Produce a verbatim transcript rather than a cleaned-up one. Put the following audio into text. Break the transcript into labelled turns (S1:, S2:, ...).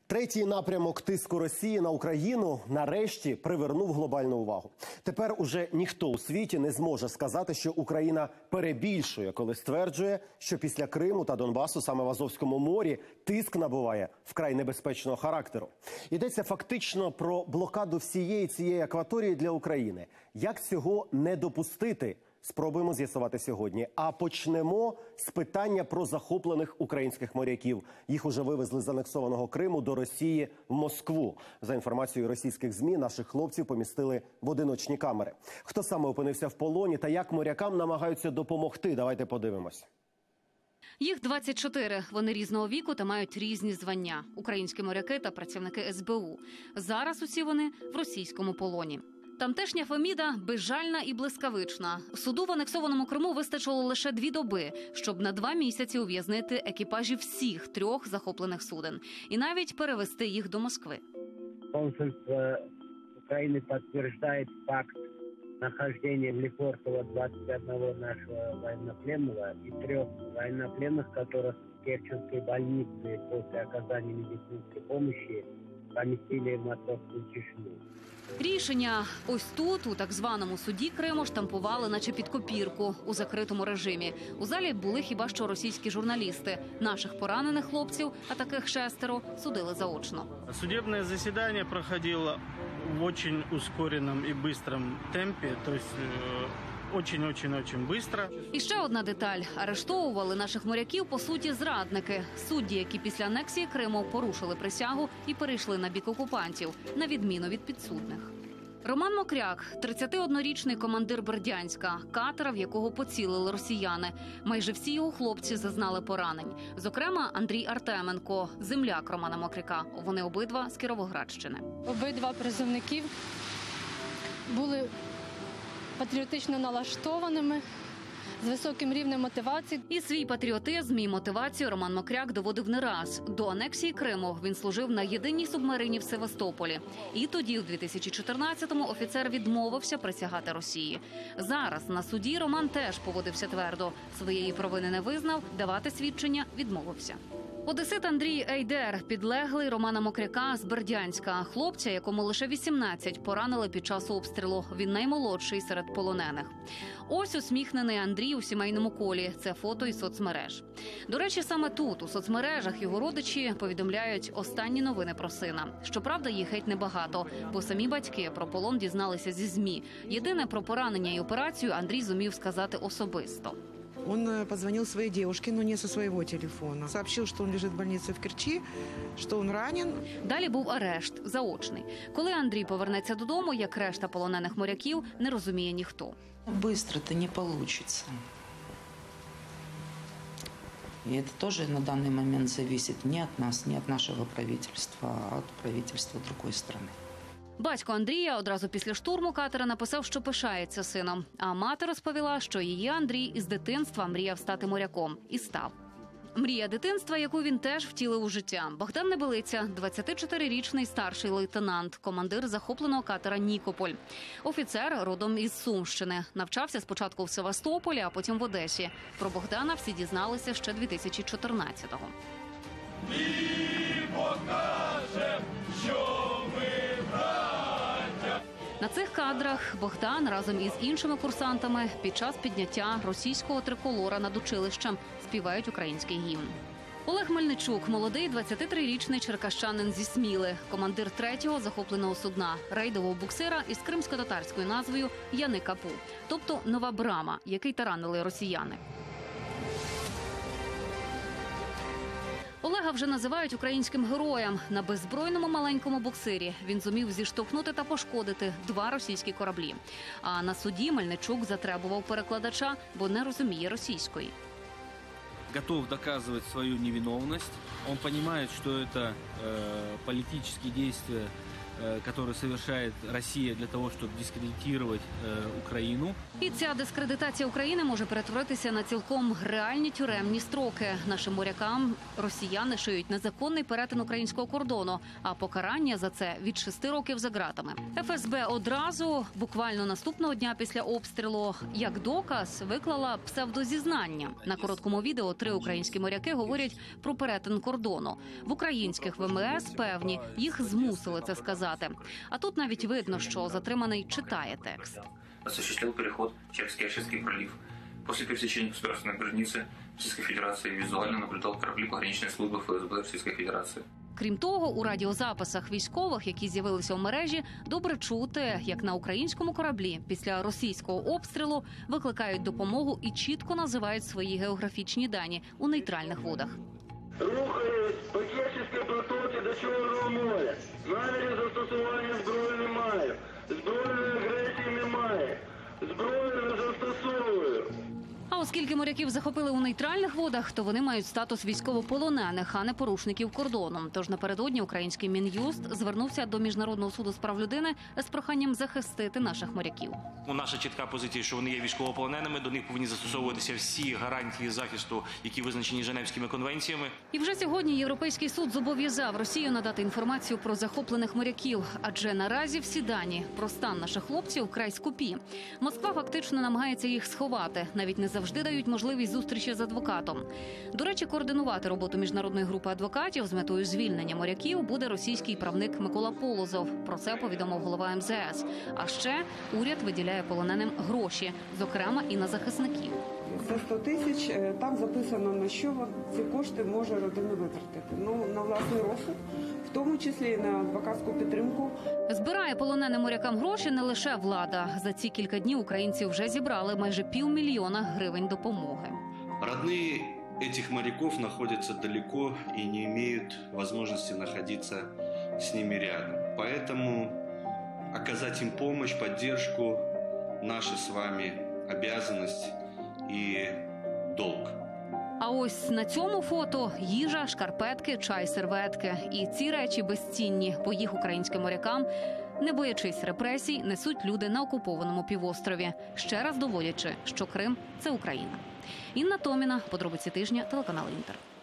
S1: Третій напрямок тиску Росії на Україну нарешті привернув глобальну увагу. Тепер уже ніхто у світі не зможе сказати, що Україна перебільшує, коли стверджує, що після Криму та Донбасу саме в Азовському морі тиск набуває вкрай небезпечного характеру. Йдеться фактично про блокаду всієї цієї акваторії для України. Як цього не допустити? Спробуємо з'ясувати сьогодні. А почнемо з питання про захоплених українських моряків. Їх уже вивезли з анексованого Криму до Росії в Москву. За інформацією російських ЗМІ, наших хлопців помістили в одиночні камери. Хто саме опинився в полоні та як морякам намагаються допомогти? Давайте подивимось.
S2: Їх двадцять чотири. Вони різного віку та мають різні звання. Українські моряки та працівники ес бе у. Зараз усі вони в російському полоні. Тамтешня Феміда безжальна і блискавична. Суду в анексованому Криму вистачило лише дві доби, щоб на два місяці ув'язнити екіпажі всіх трьох захоплених суден. І навіть перевести їх до Москви.
S3: Консульство України підтверджує факт нахождения в Лефортово двадцать одного нашего военнопленного и трех военнопленных, которых в Керченской больнице после оказания медицинской помощи помістили в матросську Чечню.
S2: Рішення ось тут, у так званому суді Криму, штампували наче під копірку у закритому режимі. У залі були хіба що російські журналісти. Наших поранених хлопців, а таких шестеро, судили заочно.
S4: Судебное заседание проходило в очень ускоренном и быстром темпе, то есть очень-очень-очень быстро.
S2: І ще одна деталь. Арештовували наших моряків, по суті, зрадники. Судді, які після анексії Криму порушили присягу і перейшли на бік окупантів, на відміну від підсудних. Роман Мокряк – тридцятиоднорічний командир Бердянська, катера, в якого поцілили росіяни. Майже всі його хлопці зазнали поранень. Зокрема, Андрій Артеменко – земляк Романа Мокряка. Вони обидва з Кіровоградщини.
S5: Обидва призовників були патріотично налаштованими, з високим рівнем мотивації.
S2: І свій патріотизм і мотивацію Роман Мокряк доводив не раз. До анексії Криму він служив на єдиній субмарині в Севастополі. І тоді, у дві тисячі чотирнадцятому, офіцер відмовився присягати Росії. Зараз на суді Роман теж поводився твердо. Своєї провини не визнав, давати свідчення відмовився. Одесит Андрій Ейдер – підлеглий Романа Мокряка з Бердянська. Хлопця, якому лише вісімнадцять, поранили під час обстрілу. Він наймолодший серед полонених. Ось усміхнений Андрій у сімейному колі. Це фото із соцмереж. До речі, саме тут, у соцмережах, його родичі повідомляють останні новини про сина. Щоправда, їх геть небагато, бо самі батьки про полон дізналися зі ЗМІ. Єдине, про поранення і операцію Андрій зумів сказати особисто.
S6: Он позвонил своей девушке, но не со своего телефона. Сообщил, что он лежит в больнице в Керчи, что он ранен.
S2: Далі був арешт, заочний. Коли Андрій повернеться додому, як решта полонених моряків, не розуміє ніхто.
S7: Быстро-то не получится. И это тоже на данный момент зависит не от нас, не от нашего правительства, а от правительства другой страны.
S2: Батько Андрія одразу після штурму катера написав, що пишається сином. А мати розповіла, що її Андрій із дитинства мріяв стати моряком. І став. Мрія дитинства, яку він теж втілив у життя. Богдан Небелиця – двадцятичотирирічний старший лейтенант, командир захопленого катера «Нікополь». Офіцер родом із Сумщини. Навчався спочатку в Севастополі, а потім в Одесі. Про Богдана всі дізналися ще дві тисячі чотирнадцятого.
S8: Ми покажем, що ми браття.
S2: На цих кадрах Богдан разом із іншими курсантами під час підняття російського триколора над училищем співають український гімн. Олег Мельничук – молодий двадцятитрирічний черкащанин зі Сміли, командир третього захопленого судна, рейдового буксира із кримсько-татарською назвою Яни-Капу, тобто Нова Брама, який таранили росіяни. Олега вже називають українським героєм. На беззбройному маленькому буксирі він зумів зіштовхнути та пошкодити два російські кораблі. А на суді Мельничук затребував перекладача, бо не розуміє російської.
S9: Готов доказывать свою невиновность. Он понимает, что это э, политические действия э, который совершает Россия для того, чтобы дискредитировать э, Украину.
S2: І ця дискредитація України може перетворитися на цілком реальні тюремні строки. Нашим морякам росіяни шиють незаконний перетин українського кордону, а покарання за це від шести років за ґратами. еф ес бе одразу, буквально наступного дня після обстрілу, як доказ виклала псевдозізнання. На короткому відео три українські моряки говорять про перетин кордону. В українських ве ем ес певні, їх змусили це сказати. А тут навіть видно, що затриманий читає текст.
S10: Осуществил переход через Керченский пролив. После пересечения государственной границы Российской Федерации визуально наблюдал корабли пограничной службы эф эс бэ Российской Федерации.
S2: Крім того, у радіозаписах військових, які з'явилися у мережі, добре чути, як на українському кораблі після російського обстрілу викликають допомогу і чітко називають свої географічні дані у нейтральних водах.
S8: Рухаюсь по Керченській протоці до Чорного моря. Намірів застосування зброї немає. Збройної агресії немає. Зброю не застосовую.
S2: А оскільки моряків захопили у нейтральних водах, то вони мають статус військовополонених, а не порушників кордону. Тож напередодні український Мін'юст звернувся до Міжнародного суду з прав людини з проханням захистити наших моряків.
S11: Наша чітка позиція, що вони є військовополоненими, до них повинні застосовуватися всі гарантії захисту, які визначені Женевськими конвенціями.
S2: І вже сьогодні Європейський суд зобов'язав Росію надати інформацію про захоплених моряків, адже наразі всі дані про стан наших хлопців вкрай скупі. Москва фактично намагається їх сховати, навіть не завжди дають можливість зустрічі з адвокатом. До речі, координувати роботу міжнародної групи адвокатів з метою звільнення моряків буде російський правник Микола Полозов. Про це повідомив голова ем зе ес. А ще уряд виділяє полоненим гроші, зокрема і на захисників.
S12: За сто тисяч там записано, на що ці кошти може родина витратити. Ну, на власний розсуд, в тому числі і на адвокатську підтримку.
S2: Збирає полоненим морякам гроші не лише влада. За ці кілька днів українці вже зібрали майже півмільйона гривень допомоги.
S13: Родные этих моряков находятся далеко и не имеют возможности находиться с ними рядом. Поэтому оказать им помощь, поддержку – наша с вами обязанность і долг.
S2: А ось на цьому фото їжа, шкарпетки, чай, серветки. І ці речі безцінні, бо їх українським морякам, не боячись репресій, несуть люди на окупованому півострові, ще раз доводячи, що Крим – це Україна. Інна Томіна, подробиці тижня, телеканал Інтер.